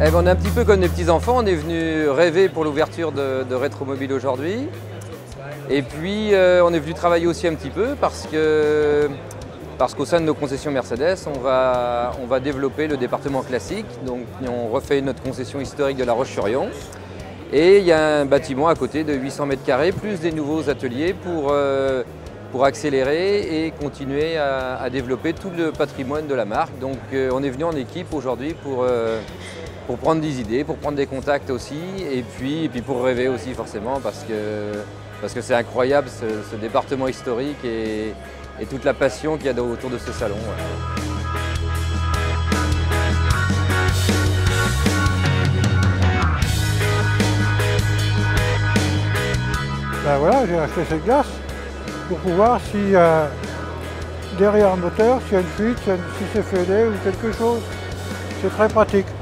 Eh ben, on est un petit peu comme des petits-enfants, on est venu rêver pour l'ouverture de Rétromobile aujourd'hui. Et puis on est venu travailler aussi un petit peu parce qu'au sein de nos concessions Mercedes, on va développer le département classique. Donc on refait notre concession historique de La Roche-sur-Yon. Et il y a un bâtiment à côté de 800 mètres carrés, plus des nouveaux ateliers pour accélérer et continuer à développer tout le patrimoine de la marque. Donc on est venu en équipe aujourd'hui pour prendre des idées, pour prendre des contacts aussi, et puis pour rêver aussi forcément, parce que c'est incroyable ce département historique et toute la passion qu'il y a autour de ce salon. Ouais. Ben voilà, j'ai acheté cette glace pour pouvoir si derrière le moteur, s'il y a une fuite, si c'est fêlé ou quelque chose. C'est très pratique.